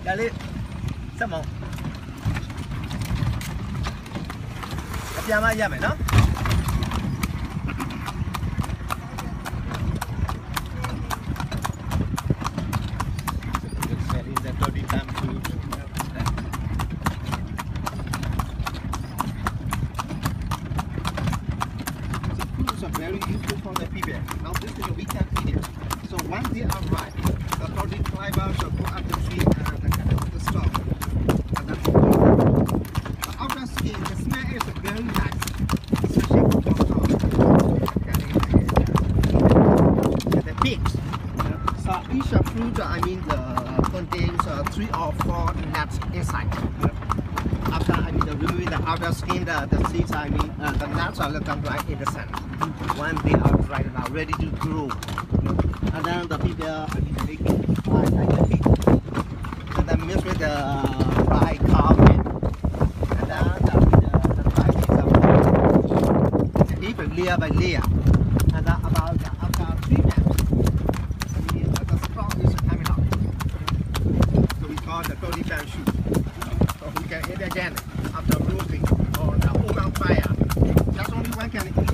Allez, c'est bon. Bien, bien, maintenant. Very useful for the people. Now this is a weekend period. So once they arrive, the authority drivers will go up the tree and the stop. And then the outer skin, the smell is very nice, especially for the pigs. So each fruit, I mean, contains 3 or 4 nuts inside. After removing the outer skin, the seeds, the nuts are looking right in the sun. When they are right now, ready to grow. And then the people, they fry like the pig. And then mix with the fried cow meat. And then the fried pizza. Even layer by layer. And then after 3 minutes, the sprout is coming out. So we call the Tony Pan shoot. So we can eat again after roasting or the open fire. That's only one can eat.